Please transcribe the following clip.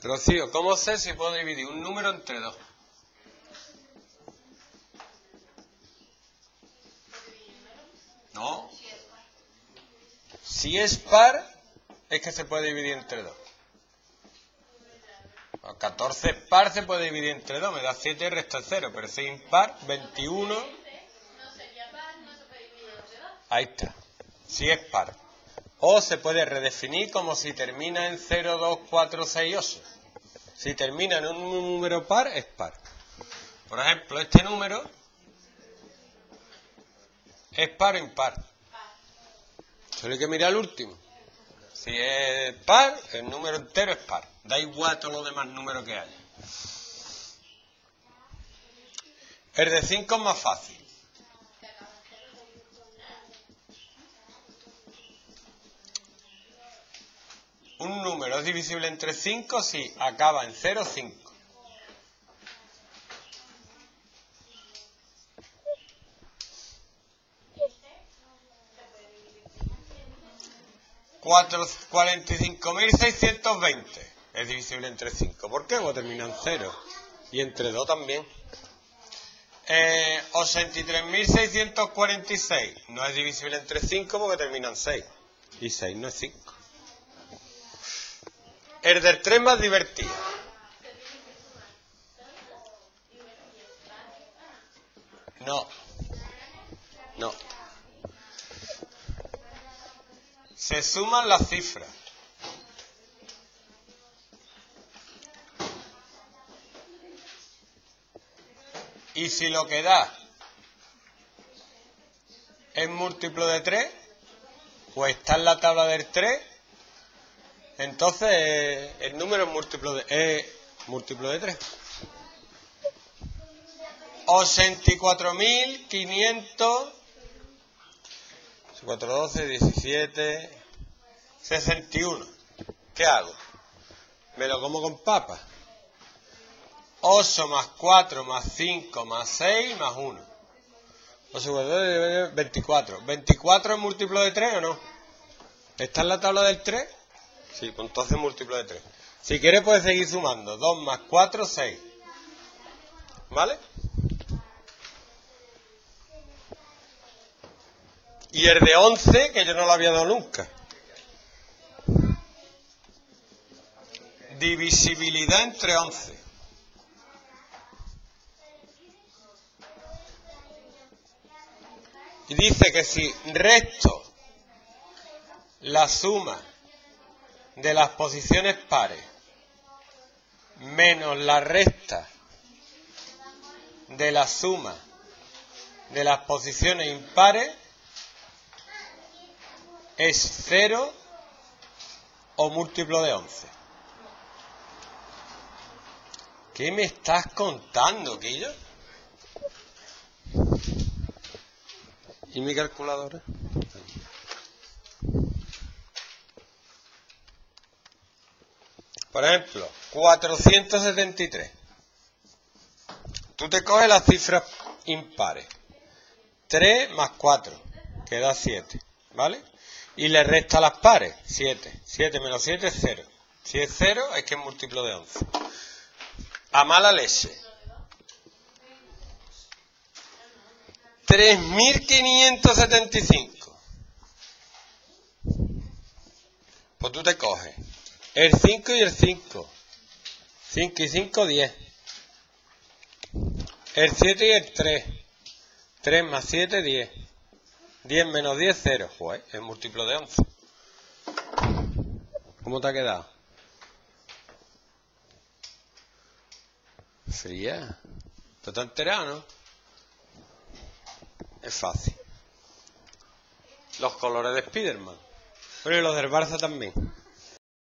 Rocío, ¿cómo sé si puedo dividir un número entre dos? No. Si es par, es que se puede dividir entre dos. 14 es par, se puede dividir entre dos, me da 7 y resta 0, pero si es impar, 21. Ahí está. Si es par. O se puede redefinir como si termina en 0, 2, 4, 6, 8. Si termina en un número par, es par. Por ejemplo, este número es par o impar. Solo hay que mirar el último. Si es par, el número entero es par. Da igual todos los demás números que haya. El de 5 es más fácil. Un número es divisible entre 5 si acaba en 0 o 5. 45.620 es divisible entre 5. ¿Por qué? Porque termina en 0. Y entre 2 también. 83.646 no es divisible entre 5 porque termina en 6. Y 6 no es 5. El del 3 más divertido. No. Se suman las cifras. Y si lo que da es múltiplo de 3, pues está en la tabla del 3, entonces el número es múltiplo de 3. 84.500, 4, 12, 17, 61. ¿Qué hago? ¿Me lo como con papas? 8 más 4 más 5 más 6 más 1. 24. ¿24 es múltiplo de 3 o no? ¿Está en la tabla del 3? Sí, pues entonces múltiplo de 3. Si quieres puedes seguir sumando. 2 más 4, 6. ¿Vale? Y el de 11, que yo no lo había dado nunca. Divisibilidad entre 11. Y dice que si resto la suma de las posiciones pares menos la resta de la suma de las posiciones impares es 0 o múltiplo de 11. ¿Qué me estás contando, Quillo? ¿Y mi calculadora? Por ejemplo, 473. Tú te coges las cifras impares. 3 más 4, que da 7, ¿vale? Y le resta las pares, 7. 7 menos 7 es 0. Si es 0, es que es múltiplo de 11. A mala leche. 3.575. Pues tú te coges el 5 y el 5. 5 y 5, 10. El 7 y el 3. 3 más 7, 10. 10 menos 10, 0. Pues es múltiplo de 11. ¿Cómo te ha quedado? Fría. ¿Te has enterado, no? Es fácil. Los colores de Spiderman. Pero y los del Barça también.